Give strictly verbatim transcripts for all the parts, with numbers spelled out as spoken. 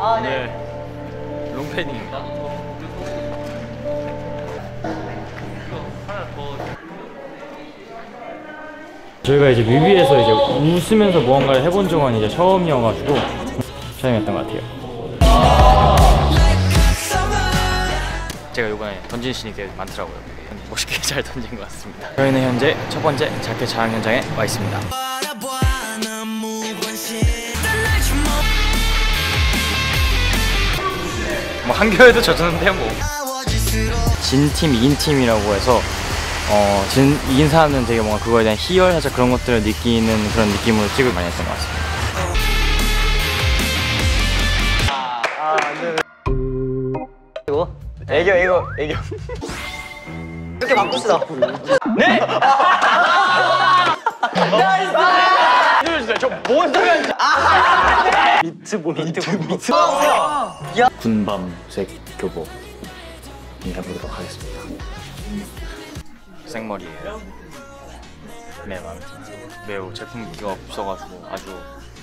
아, 네. 롱패딩입니다. 저희가 이제 뮤비에서 이제 웃으면서 무언가를 해본 적은 이제 처음이어가지고 촬영했던 것 같아요. 제가 요번에 던진 씬이 되게 많더라고요. 멋있게 잘 던진 것 같습니다. 저희는 현재 첫 번째 자켓 촬영 현장에 와 있습니다. 뭐 한겨울도 젖었는데요 뭐. 진 팀, 이긴 팀이라고 해서 어, 진, 이긴 사람은 되게 뭔가 그거에 대한 희열 살짝 그런 것들을 느끼는 그런 느낌으로 찍을 많이 했던 것 같습니다. 아, 아, 안 되네. 이거? 애교, 애교, 애교. 이렇게 바꿉시다. 네? 나이스! 이러주세요. 저 뭔 소리 하는지. 아! 미트 뭐 미트 미트. 야. 군밤색 교복 해보도록 하겠습니다. 생머리예요. 네, 마음에 듭니다. 매우 제품기가 없어가지고 아주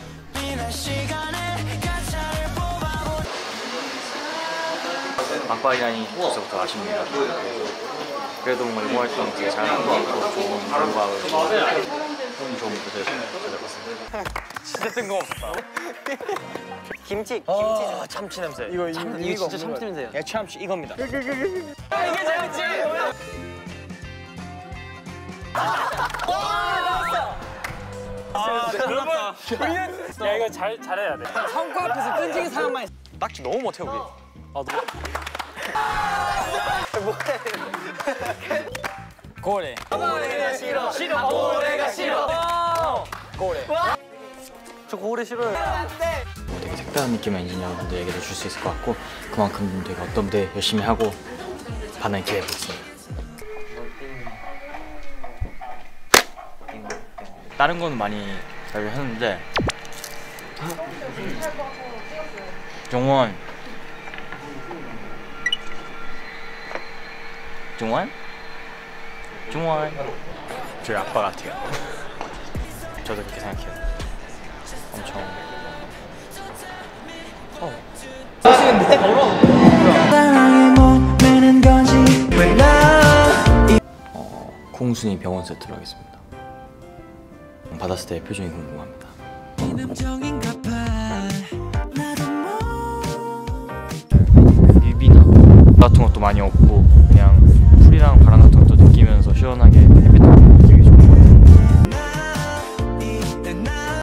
막바지라니 벌써부터 아쉽네요. 그래도 뭔가 이번 활동 되게 잘한 것 같고 좋은 결과를 좋은 무대를 찾아봤습니다. 진짜 뜬금없었다. 김치, 김치. 아, 참치 냄새. 이거 참, 이거 진짜 참치 냄새예요. 야, 참치 이겁니다. 아, 이게 재밌지. 아, 여러분, 야 이거 잘 잘해야 돼. 성과 앞에서 끈질긴 사람만 있어. 딱지 너무 못해 우리. 아 너무. 뭐해? 고래. 고래가 싫어. 싫어. 고래가 싫어. 고래. 저 고래 싫어요. 되게 색다른 느낌의 엔지니어분들에게도 줄 수 있을 것 같고 그만큼 되게 어떤 무대 열심히 하고 반응 기대해 보겠습니다. 다른 건 많이 잘 했는데 종원 종원? 종원 저희 아빠 같아요. 저도 그렇게 생각해요. 엄청 어. 어, 콩순이 병원 세트로 하겠습니다. 받았을 때 표정이 궁금합니다. 뮤비나 같은 것도 많이 없고 그냥 풀이랑 바람 같은 것도 느끼면서 시원하게